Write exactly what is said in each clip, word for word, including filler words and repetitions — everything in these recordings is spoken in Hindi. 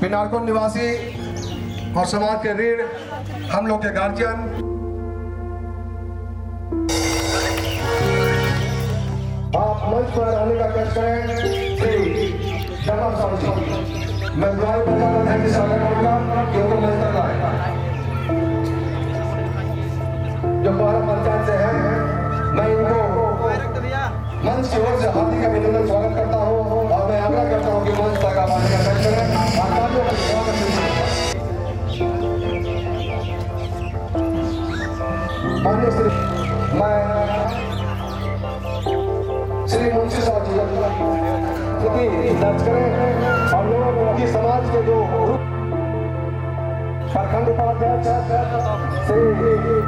बिनारकुंड निवासी और समाज के रीढ़, हम लोग के गार्जियन, आप मंच पर आने का कष्ट करें। श्री शर्मा साहब जी, मैं बुलाए बता रहा था स्वागत करूंगा कि उनको मंच तक लाए। जो बारह पंचायत से हैं, मैं इनको मंच की ओर से हार्दिक अभिनंदन स्वागत करता हूँ और मैं आग्रह करता हूँ कि मंच तक आप आने का कष्ट करें। आचार्यों को स्वागत माननीय श्री मैं श्री मुंशी साहब जी स्थिति दर्ज करें और लोगों की समाज के जो प्रखंड उपाध्यक्ष श्री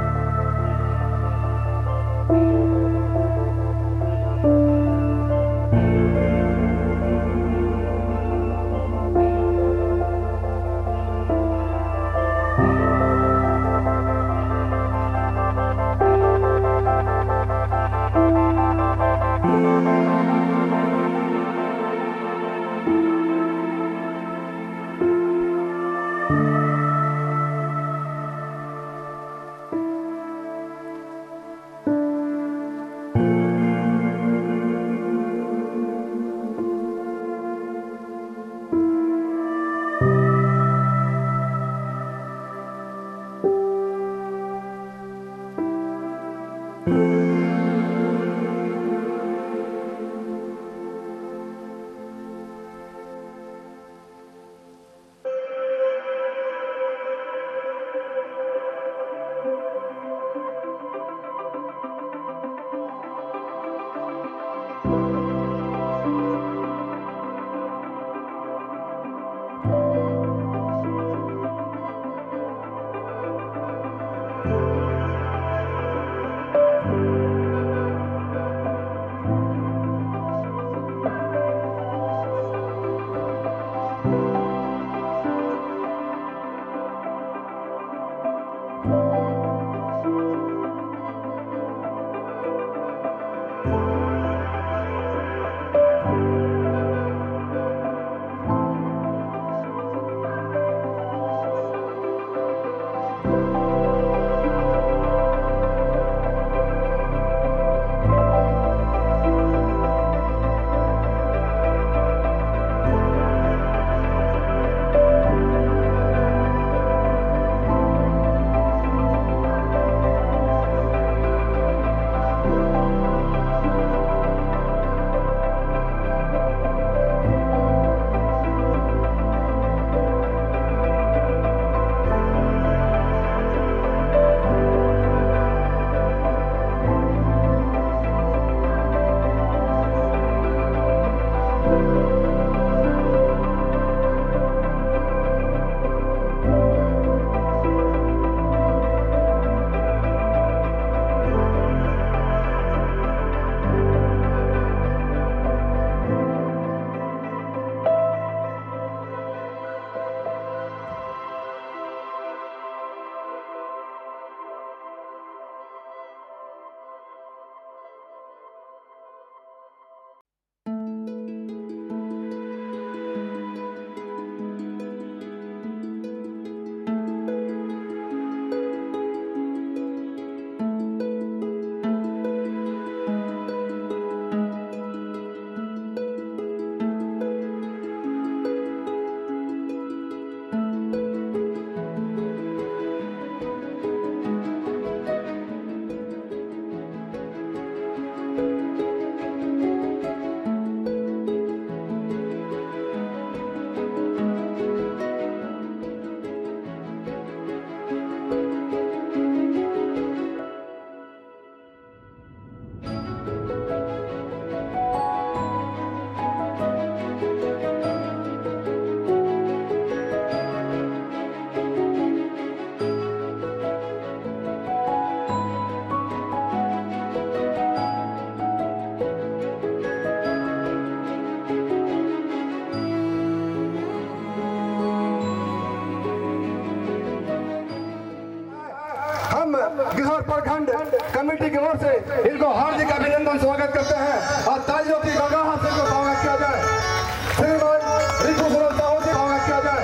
गिरहर प्रखंड कमेटी की ओर से इनको हार्दिक अभिनंदन स्वागत करते हैं और तालियों की गड़गड़ाहट से इनको स्वागत किया जाए। श्रीमान रितु साहू जी स्वागत किया जाए।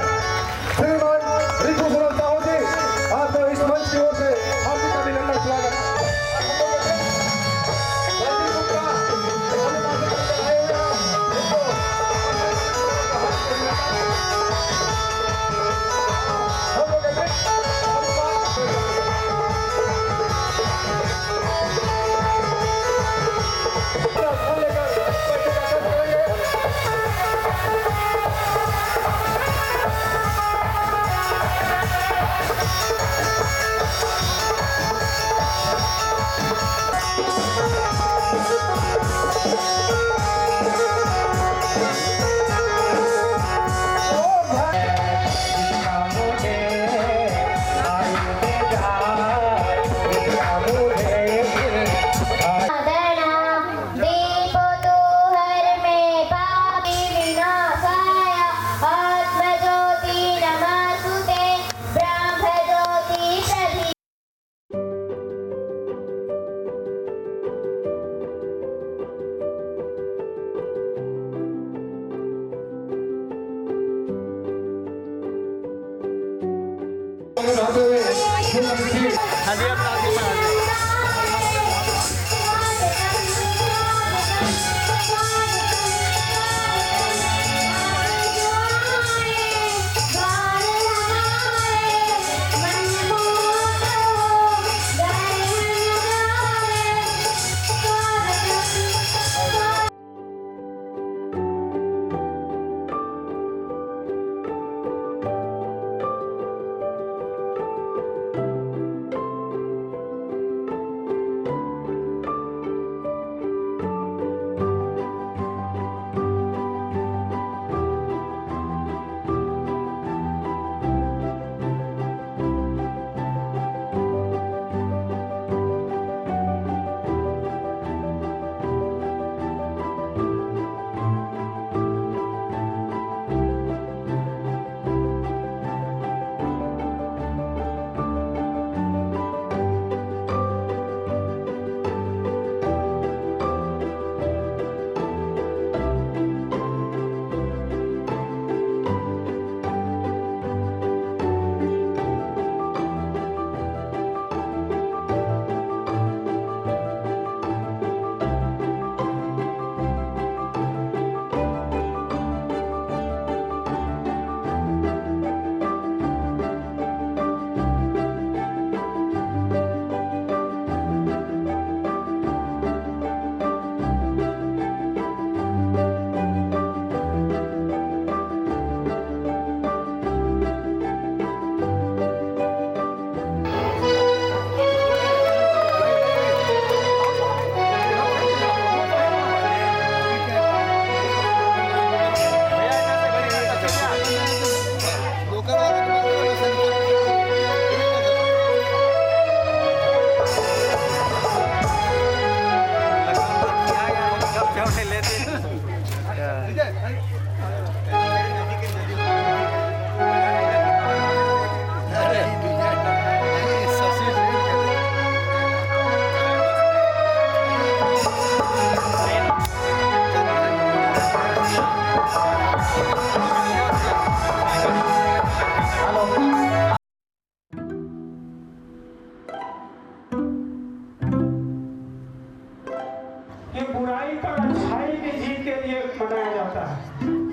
ये बुराई पर अच्छाई की जीत के लिए मनाया जाता है।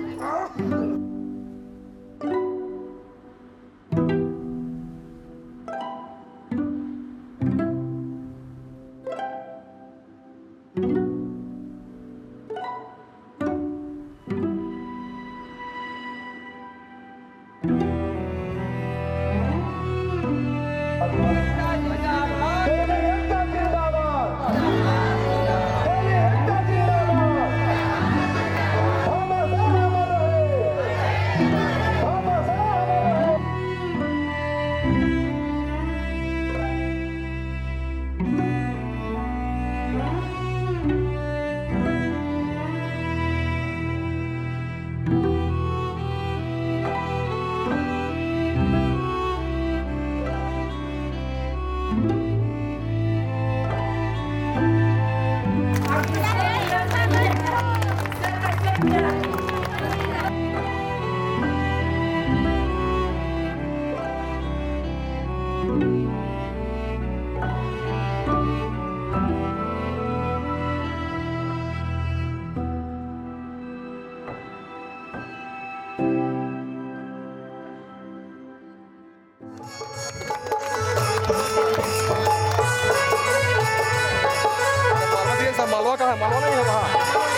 मालवा का है, मालवा नहीं है वहाँ।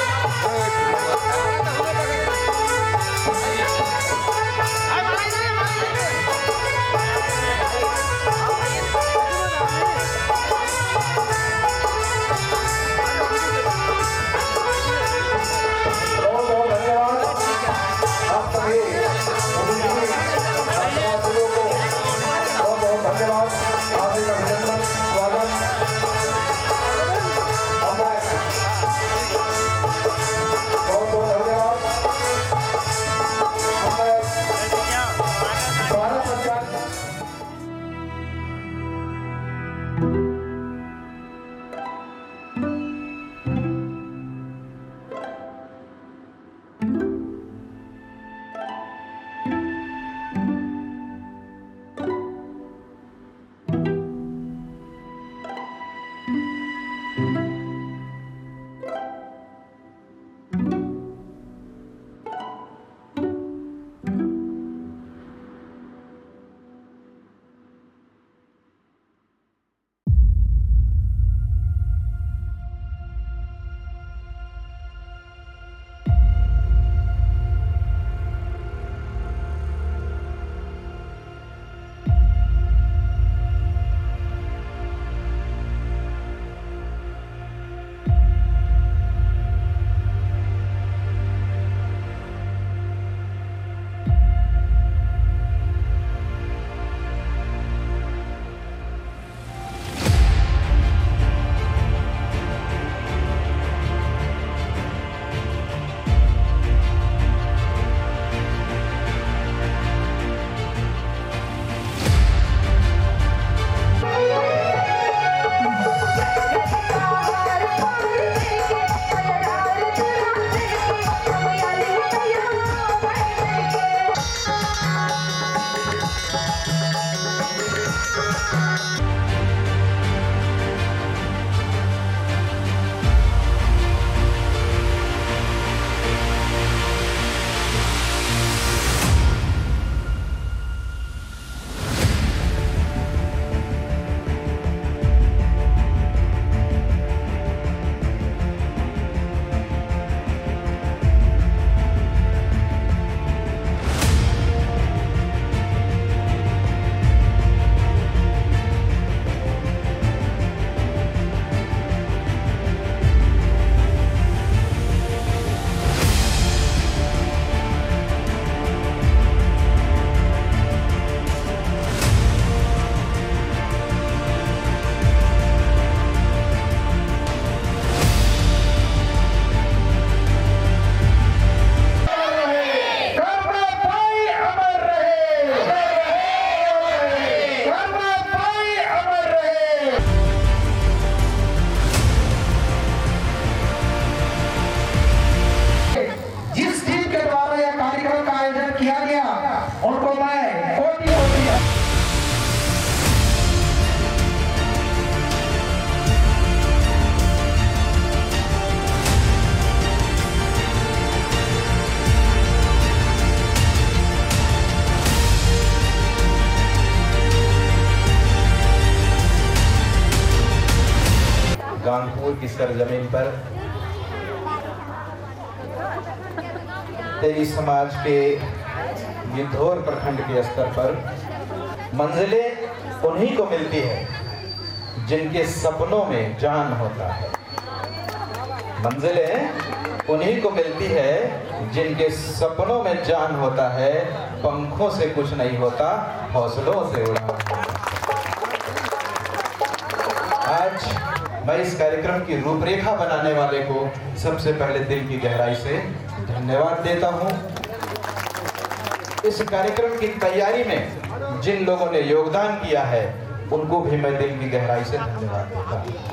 बहुत बहुत धन्यवाद आप सभी को बहुत बहुत धन्यवाद। आप का अभिनंदन स्वागत। बहुत बहुत धन्यवाद। भारत सरकार गांगपुर की सरजमीन पर तेरी समाज के गिद्धौर प्रखंड के स्तर पर मंजिलें उन्हीं को मिलती है जिनके सपनों में जान होता है। मंजिलें उन्हीं को मिलती है जिनके सपनों में जान होता है। पंखों से कुछ नहीं होता, हौसलों से उड़ान। आज मैं इस कार्यक्रम की रूपरेखा बनाने वाले को सबसे पहले दिल की गहराई से धन्यवाद देता हूं। इस कार्यक्रम की तैयारी में जिन लोगों ने योगदान किया है उनको भी मैं दिल की गहराई से धन्यवाद देता हूं।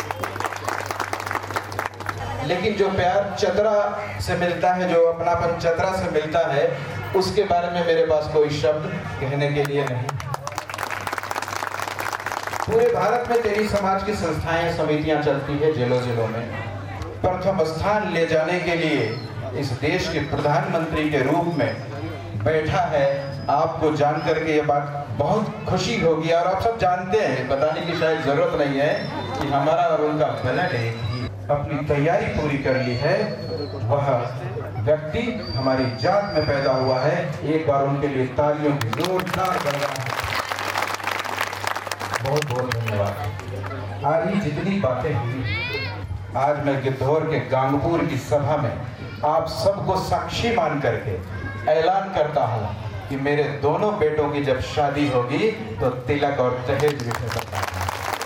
लेकिन जो प्यार चतरा से मिलता है, जो अपनापन चतरा से मिलता है, उसके बारे में मेरे पास कोई शब्द कहने के लिए नहीं। पूरे भारत में तेरी समाज की संस्थाएं, समितियां चलती है जिलों जिलों में। प्रथम स्थान ले जाने के लिए इस देश के प्रधानमंत्री के रूप में बैठा है। आपको जान करके ये बात बहुत खुशी होगी और आप सब जानते हैं, बताने की शायद जरूरत नहीं है कि हमारा और उनका ब्लड एक ही। अपनी तैयारी पूरी कर ली है। वह व्यक्ति हमारी जात में पैदा हुआ है। एक बार उनके लिए तालियों की जोरदार बजाएं। बहुत बहुत धन्यवाद। आज ही जितनी बातें हुई, आज मैं गिद्धौर के गांगपुर की सभा में आप सबको साक्षी मान करके ऐलान करता हूं कि मेरे दोनों बेटों की जब शादी होगी तो तिलक और दहेज भी सकता है।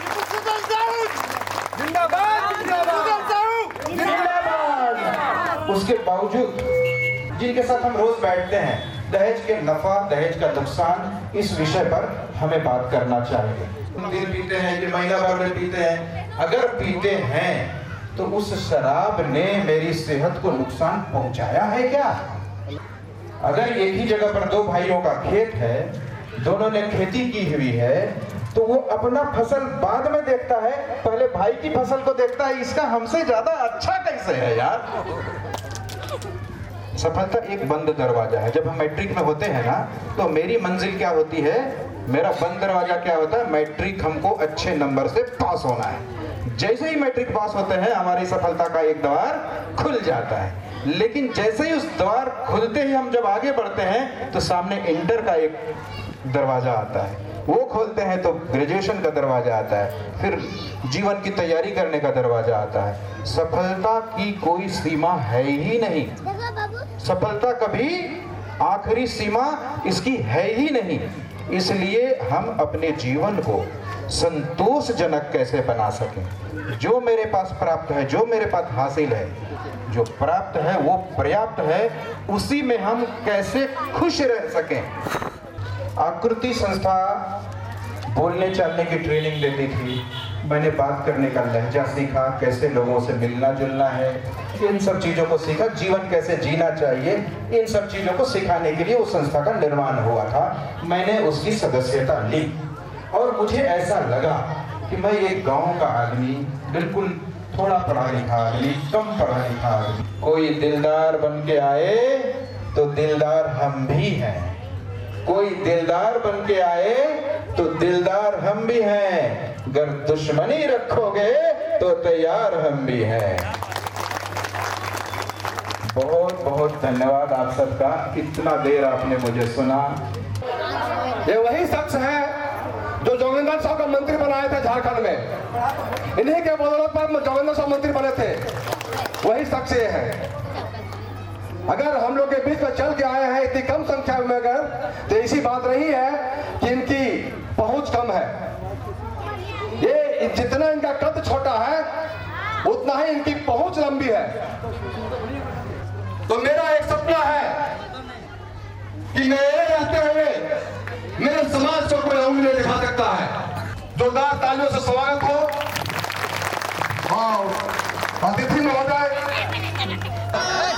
उसके बावजूद जिनके साथ हम रोज बैठते हैं, दहेज के नफा, दहेज का नुकसान, इस विषय पर हमें बात करना चाहिए। दिन पीते हैं कि महीना भर में पीते हैं, अगर पीते हैं तो उस शराब ने मेरी सेहत को नुकसान पहुंचाया है क्या? अगर एक ही जगह पर दो भाइयों का खेत है, दोनों ने खेती की हुई है, तो वो अपना फसल बाद में देखता है, पहले भाई की फसल को देखता है, इसका हमसे ज्यादा अच्छा कैसे है यार। सफलता एक बंद दरवाजा है। जब हम मैट्रिक में होते हैं ना, तो मेरी मंजिल क्या होती है, मेरा बंद दरवाजा क्या होता है, मैट्रिक हमको अच्छे नंबर से पास होना है। जैसे ही मैट्रिक पास होते हैं, हमारी सफलता का एक द्वार खुल जाता है। लेकिन जैसे ही उस द्वार खुलते ही हम जब आगे बढ़ते हैं, तो सामने इंटर का एक दरवाजा आता है। वो खोलते हैं तो ग्रेजुएशन का दरवाजा आता है, फिर जीवन की तैयारी करने का दरवाजा आता है। सफलता की कोई सीमा है ही नहीं। सफलता कभी आखिरी सीमा इसकी है ही नहीं। इसलिए हम अपने जीवन को संतोषजनक कैसे बना सकें। जो मेरे पास प्राप्त है, जो मेरे पास हासिल है, जो प्राप्त है वो पर्याप्त है, उसी में हम कैसे खुश रह सकें। आकृति संस्था बोलने चालने की ट्रेनिंग देती थी। मैंने बात करने का लहजा सीखा, कैसे लोगों से मिलना जुलना है, इन सब चीज़ों को सीखा। जीवन कैसे जीना चाहिए, इन सब चीज़ों को सिखाने के लिए उस संस्था का निर्माण हुआ था। मैंने उसकी सदस्यता ली और मुझे ऐसा लगा कि मैं एक गांव का आदमी, बिल्कुल थोड़ा पढ़ा लिखा आदमी, कम पढ़ा लिखा आदमी, कोई दिलदार बन के आए तो दिलदार हम भी हैं। कोई दिलदार बन के आए तो दिलदार हम भी हैं। अगर दुश्मनी रखोगे तो तैयार हम भी हैं। बहुत बहुत धन्यवाद आप सबका, इतना देर आपने मुझे सुना। ये वही शख्स है जो जोगेंद्र साहब का मंत्री बनाए थे झारखंड में। इन्हीं के बदौलत पर जोगेंद्र साहब मंत्री बने थे। वही शख्स ये है। अगर हम लोग के बीच में चल के आए हैं इतनी कम संख्या में, अगर तो ऐसी बात नहीं है कि इनकी पहुंच कम है। ये जितना इनका कद छोटा है उतना ही इनकी पहुंच लंबी है। तो मेरा एक सपना है कि मैं रहते हुए मेरे समाज को कोई उंगली दिखा सकता है। जोरदार तालियों से स्वागत हो। और अतिथि महोदय